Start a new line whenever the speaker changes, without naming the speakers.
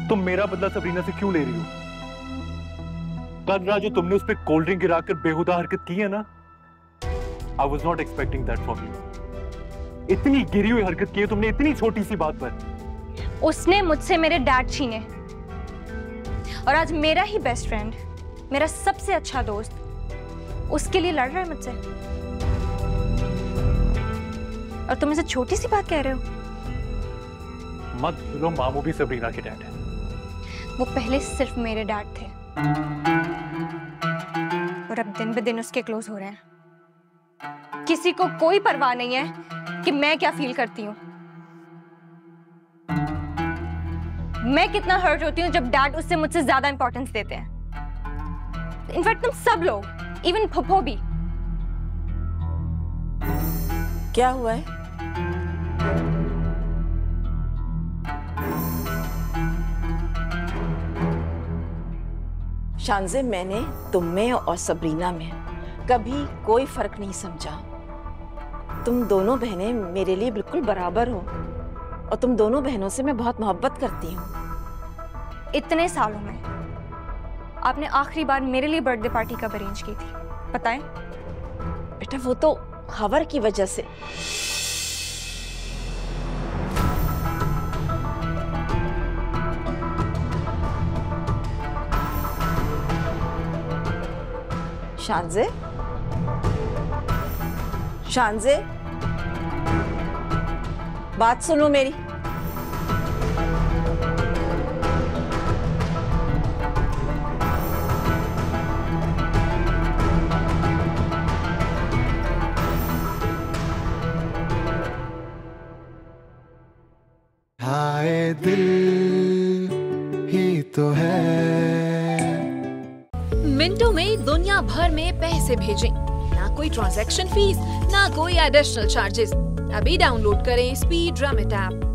तुम मेरा बदला सबरीना से क्यों ले रही हो? कल रात जो तुमने उस पर कोल्ड ड्रिंक गिराकर बेहुदा हरकत की है ना, I was not expecting that from you. इतनी गिरी हुई हरकत की है तुमने इतनी छोटी सी बात पर।
उसने मुझसे मेरे डैड छीने और आज मेरा ही बेस्ट फ्रेंड, मेरा सबसे अच्छा दोस्त, उसके लिए लड़ रहा है मुझसे, और तुम इसे छोटी सी बात कह रहे हो?
मत भूलो मामू भी सबरीना के डैड है।
वो पहले सिर्फ मेरे डैड थे और अब दिन ब दिन उसके क्लोज हो रहे हैं। किसी को कोई परवाह नहीं है कि मैं क्या फील करती हूँ। मैं कितना हर्ट होती हूँ जब डैड उससे मुझसे ज्यादा इंपॉर्टेंस देते हैं। इनफैक्ट तुम सब लोग, इवन फुफो भी।
क्या हुआ है? शानज़े, मैंने तुम में और सबरीना में कभी कोई फर्क नहीं समझा। तुम दोनों बहनें मेरे लिए बिल्कुल बराबर हो और तुम दोनों बहनों से मैं बहुत मोहब्बत करती हूँ।
इतने सालों में आपने आखिरी बार मेरे लिए बर्थडे पार्टी कब अरेंज की थी, बताएं?
बेटा, वो तो खबर की वजह से। शानज़े, शानज़े, बात सुनो मेरी।
हाय दिल ही तो है।
मिनटों में दुनिया भर में पैसे भेजें, ना कोई ट्रांजैक्शन फीस, ना कोई एडिशनल चार्जेस। अभी डाउनलोड करें स्पीड रमिट ऐप।